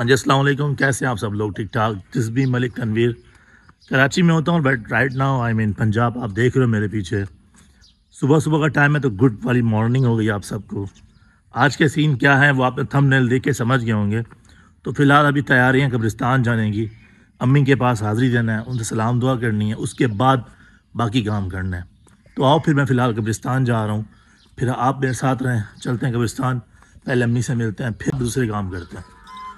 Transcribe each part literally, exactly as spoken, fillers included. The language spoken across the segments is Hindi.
हाँ जी, अस्सलाम वालेकुम। कैसे हैं आप सब लोग? ठीक ठाक। जिस्बी मलिक तनवीर कराची में होता हूँ, but right now I mean Punjab. आप देख रहे हो मेरे पीछे, सुबह सुबह का टाइम है, तो गुड वाली मॉर्निंग हो गई आप सबको। आज के सीन क्या है वो आप थंबनेल देख के समझ गए होंगे। तो फ़िलहाल अभी तैयारियाँ कब्रिस्तान जाने की, अम्मी के पास हाज़िरी देना है, उनसे सलाम दुआ करनी है, उसके बाद बाकी काम करना है। तो आओ फिर मैं फ़िलहाल कब्रिस्तान जा रहा हूँ, फिर आप मेरे साथ रहें, चलते हैं कब्रिस्तान। पहले अम्मी से मिलते हैं, फिर दूसरे काम करते हैं।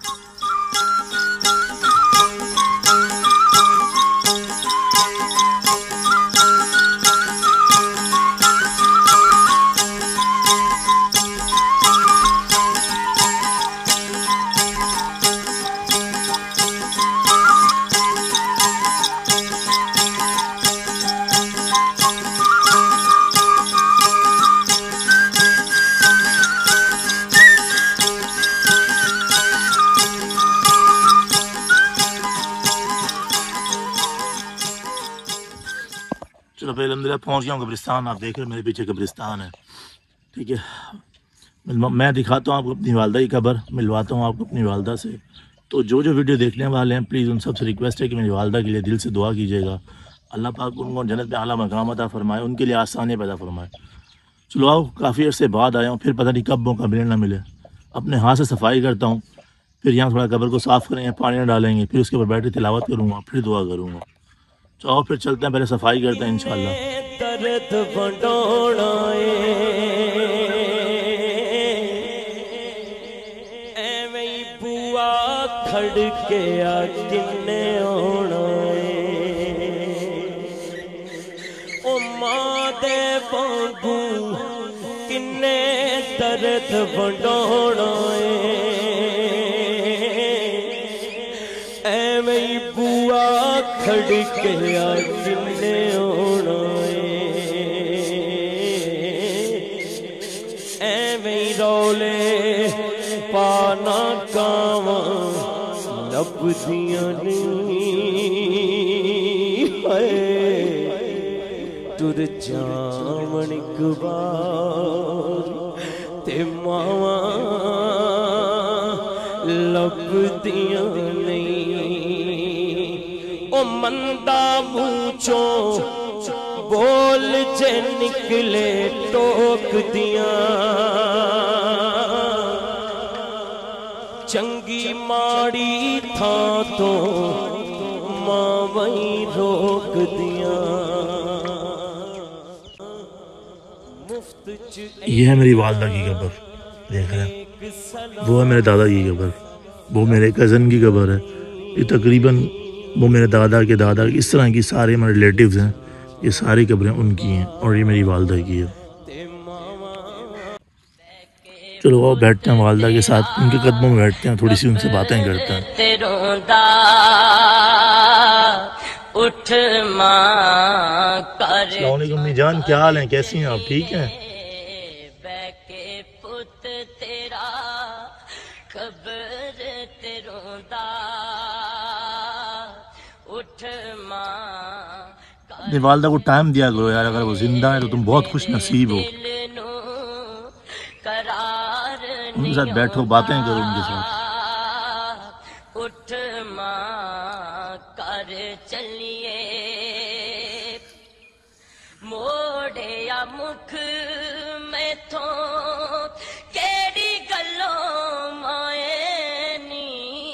चलो फिर अलहमदिल्ला पहुँच गया हूँ कब्रिस्तान। आप देख रहे हो मेरे पीछे कब्रिस्तान है, ठीक है। मैं दिखाता हूँ आपको अपनी वालदा की कब्र, मिलवाता हूँ आपको अपनी वालदा से। तो जो जो वीडियो देखने वाले हैं, प्लीज़ उन सबसे रिक्वेस्ट है कि मेरी वालदा के लिए दिल से दुआ कीजिएगा। अल्लाह पाक उनको जन्नत में आला मकाम अता फरमाए, उनके लिए आसानी पैदा फरमाए। चलो आओ, काफ़ी अर्से बाद आया हूँ, फिर पता नहीं कब मौका मिले ना मिले। अपने हाथ से सफाई करता हूँ, फिर यहाँ थोड़ा कब्र को साफ़ करेंगे, पानी डालेंगे, फिर उसके ऊपर बैठ के तिलावत करूँगा, फिर दुआ करूँगा। तो फिर चलते हैं, पहले सफाई करते हैं इंशाल्लाह। दर्द बंडोना एवें बुआ खड़ के आ किन्ने आना ओ मां दे बांगू किन्ने दर्द बंडोना एवें बुआ खड़ के आ किन्ने आना एवें रौले पाना कावा लभदियां नहीं तुर जावन गवार ते मावा लभदियां नहीं ओ मंदा मूचो बोल जे निकले टोक दिया चंगी माड़ी था तो मां वही रोक दिया। ये है मेरी वालदा की कब्र, देख रहे हैं। वो है मेरे दादा की कब्र, वो मेरे कज़न की कब्र है। ये तकरीबन वो मेरे दादा के दादा, इस तरह की सारे मेरे रिलेटिव्स हैं। ये सारी कब्रें उनकी हैं और ये मेरी वालदा की है। चलो वो बैठते हैं वालदा के साथ, उनके कदमों में बैठते हैं, थोड़ी सी उनसे बातें करते हैं। उठ मां कर अस्सलाम वालेकुम अम्मी जान, क्या हाल है, कैसी हैं आप? ठीक हैं? पुत तेरा खबर तेरोंदा उठ मां। अपनी वालदा को टाइम दिया करो यार, अगर वो जिंदा है तो तुम बहुत खुश नसीब हो। उनके साथ बैठो, बातें करो उनके साथ। उठ मां कर चलिए मोड़े या मुख में थो केड़ी गल्लों माए नी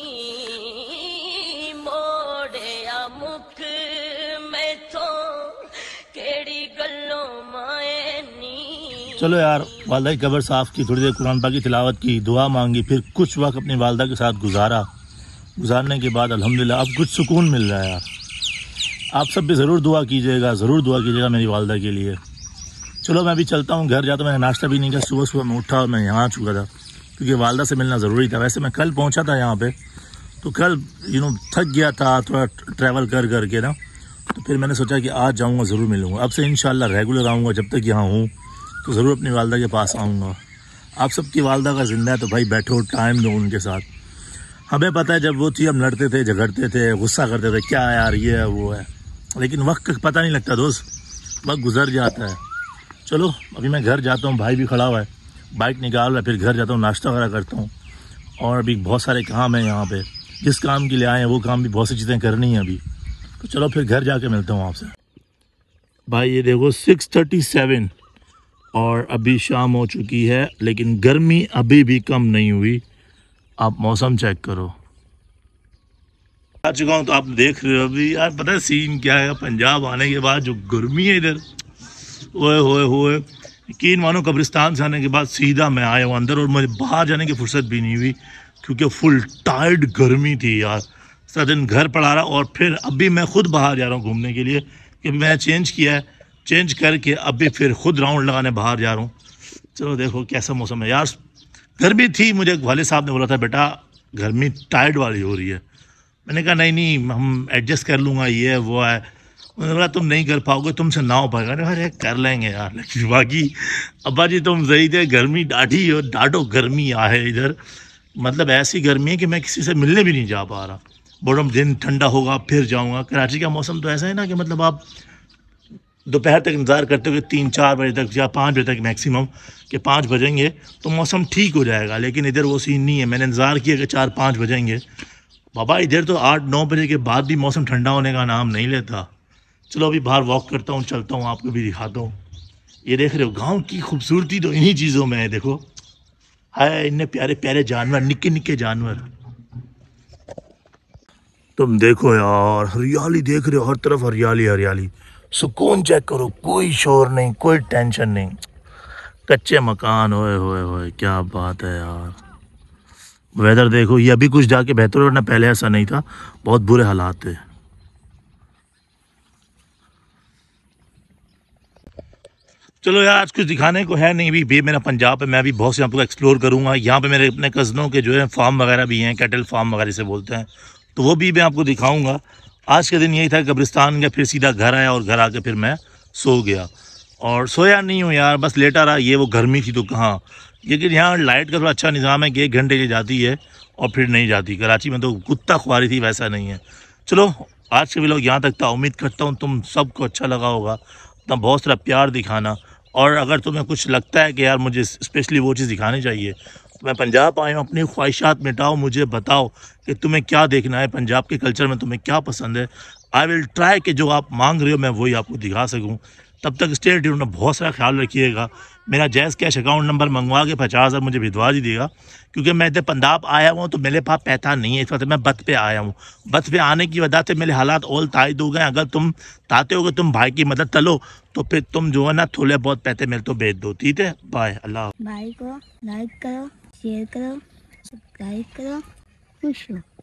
मोड़े या मुख में थो केड़ी गल्लों माए नी। चलो यार, वालदा की कब्र साफ़ की, थोड़ी देर कुरान पाक की तिलावत की, दुआ मांगी, फिर कुछ वक्त अपनी वालदा के साथ गुजारा। गुजारने के बाद अल्हम्दुलिल्लाह अब कुछ सुकून मिल रहा है यार। आप सब भी ज़रूर दुआ कीजिएगा, ज़रूर दुआ कीजिएगा मेरी वालदा के लिए। चलो मैं अभी चलता हूँ घर जाता हूँ। मैंने नाश्ता भी नहीं किया, सुबह सुबह मैं उठा और मैं यहाँ आ चुका था, क्योंकि वालदा से मिलना ज़रूरी था। वैसे मैं कल पहुँचा था यहाँ पे, तो कल यू नो थक गया था थोड़ा ट्रैवल कर कर के ना, तो फिर मैंने सोचा कि आज जाऊँगा, ज़रूर मिलूँगा। अब से इंशाल्लाह रेगुलर आऊँगा, जब तक यहाँ हूँ तो ज़रूर अपनी वालदा के पास आऊँगा। आप सबकी वालदा का ज़िंदा है तो भाई बैठो, टाइम दो उनके साथ। हमें पता है जब वो थी हम लड़ते थे, झगड़ते थे, गुस्सा करते थे, क्या यार ये है वो है, लेकिन वक्त का पता नहीं लगता दोस्त, वक्त गुजर जाता है। चलो अभी मैं घर जाता हूँ, भाई भी खड़ा हुआ है, बाइक निकाल रहा है, फिर घर जाता हूँ, नाश्ता वगैरह करता हूँ और अभी बहुत सारे काम हैं यहाँ पे, जिस काम के लिए आए हैं वो काम भी बहुत सी चीज़ें करनी है अभी। तो चलो फिर घर जाके मिलता हूँ आपसे। भाई ये देखो सिक्स थर्टी सेवन और अभी शाम हो चुकी है, लेकिन गर्मी अभी भी कम नहीं हुई। आप मौसम चेक करो। आ चुका हूँ तो आप देख रहे हो अभी। यार पता है सीन क्या है, पंजाब आने के बाद जो गर्मी है इधर, ओए होए होए, यकीन मानो कब्रिस्तान से आने के बाद सीधा मैं आया हूँ अंदर और मुझे बाहर जाने की फुर्सत भी नहीं हुई, क्योंकि फुल टाइट गर्मी थी यार। सारा दिन घर पड़ा रहा और फिर अभी मैं खुद बाहर जा रहा हूँ घूमने के लिए, क्योंकि मैंने चेंज किया है। चेंज करके अभी फिर खुद राउंड लगाने बाहर जा रहा हूँ। चलो देखो कैसा मौसम है यार। गर्मी थी, मुझे वाले साहब ने बोला था बेटा गर्मी टाइट वाली हो रही है। मैंने कहा नहीं नहीं हम एडजस्ट कर लूँगा, ये है वो है। उन्होंने बोला तुम नहीं कर पाओगे, तुमसे ना हो पाएगा। अरे कर लेंगे यार। लेकिन बाकी अब्बा जी तुम सही थे, गर्मी डाढ़ी और डाढ़ो गर्मी आ है इधर। मतलब ऐसी गर्मी है कि मैं किसी से मिलने भी नहीं जा पा रहा। बोलो दिन ठंडा होगा फिर जाऊँगा। कराची का मौसम तो ऐसा है ना कि मतलब आप दोपहर तक इंतज़ार करते हो कि तीन चार बजे तक या पाँच बजे तक मैक्सिमम कि पाँच बजेंगे तो मौसम ठीक हो जाएगा, लेकिन इधर वो सीन नहीं है। मैंने इंतज़ार किया कि चार पाँच बजेंगे, बाबा इधर तो आठ नौ बजे के बाद भी मौसम ठंडा होने का नाम नहीं लेता। चलो अभी बाहर वॉक करता हूँ, चलता हूँ, आपको भी दिखाता हूँ। ये देख रहे हो गाँव की खूबसूरती तो इन्हीं चीज़ों में है। देखो है इतने प्यारे प्यारे जानवर, निक्के निक्के जानवर। तुम देखो यार हरियाली देख रहे हो, हर तरफ हरियाली हरियाली। सुकून चेक करो, कोई शोर नहीं, कोई टेंशन नहीं, कच्चे मकान। होए होए होए क्या बात है यार। वेदर देखो, ये अभी कुछ जाके बेहतर हो ना, पहले ऐसा नहीं था, बहुत बुरे हालात थे। चलो यार आज कुछ दिखाने को है नहीं, भी भी मेरा पंजाब है, मैं भी बहुत से आपको एक्सप्लोर करूंगा। यहाँ पे मेरे अपने कज़नों के जो है फार्म वगैरह भी हैं, कैटल फार्म वगैरह से बोलते हैं, तो वो भी मैं आपको दिखाऊंगा। आज के दिन यही था, कब्रिस्तान गया, फिर सीधा घर आया और घर आके फिर मैं सो गया। और सोया नहीं हूँ यार, बस लेटा रहा। ये वो गर्मी थी तो कहाँ, लेकिन यहाँ लाइट का थोड़ा अच्छा निज़ाम है कि एक घंटे की जाती है और फिर नहीं जाती। कराची में तो कुत्ता खुआरी थी, वैसा नहीं है। चलो आज के व्लॉग यहाँ तक था, उम्मीद करता हूँ तुम सबको अच्छा लगा होगा। तो बहुत सारा प्यार दिखाना, और अगर तुम्हें कुछ लगता है कि यार मुझे स्पेशली वो चीज़ दिखानी चाहिए, तो मैं पंजाब आया हूँ, अपनी ख्वाहिशात मिटाओ, मुझे बताओ कि तुम्हें क्या देखना है, पंजाब के कल्चर में तुम्हें क्या पसंद है। आई विल ट्राई कि जो आप मांग रहे हो मैं वही आपको दिखा सकूँ। तब तक स्टे ट्यून्ड, बहुत सारा ख्याल रखिएगा। मेरा जैज़ कैश अकाउंट नंबर मंगवा के पचास हज़ार मुझे भिजवा दीजिएगा, क्योंकि मैं इधर पंजाब आया हूँ तो मेरे पास पैसा नहीं है। इस वक्त मैं बत पे आया हूँ। बत पे आने की वजह से मेरे हालात और तायद हो गए। अगर तुम चाहते हो कि तुम भाई की मदद चलो, तो फिर तुम जो है ना थोड़े बहुत पैसे मेरे तो भेज दो, ठीक है। बाय, अल्लाह। भाई को लाइक करो, शेयर करो, सब्सक्राइब करो, खुश हो।